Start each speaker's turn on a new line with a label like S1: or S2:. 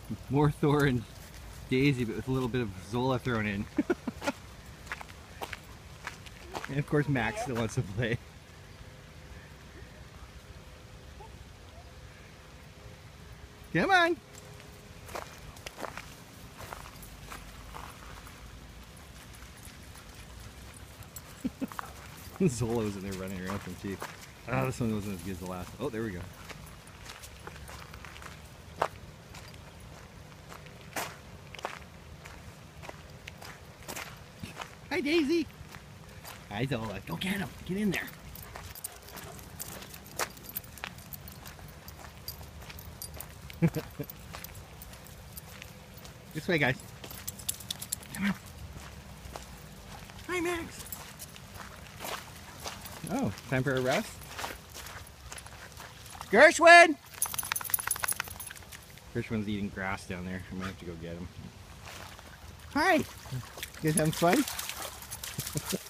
S1: More Thor and Daisy, but with a little bit of Zola thrown in. And of course Max still wants to play. Come on! Zola was in there running around from too. Ah, this one wasn't as good as the last. Oh, there we go. Hi, Daisy. Hi, Zola. Go get him. Get in there. This way, guys. Come on. Hi, Max. Oh, time for a rest? Gershwin! Gershwin's eating grass down there. I'm gonna have to go get him. Hi! You guys having fun?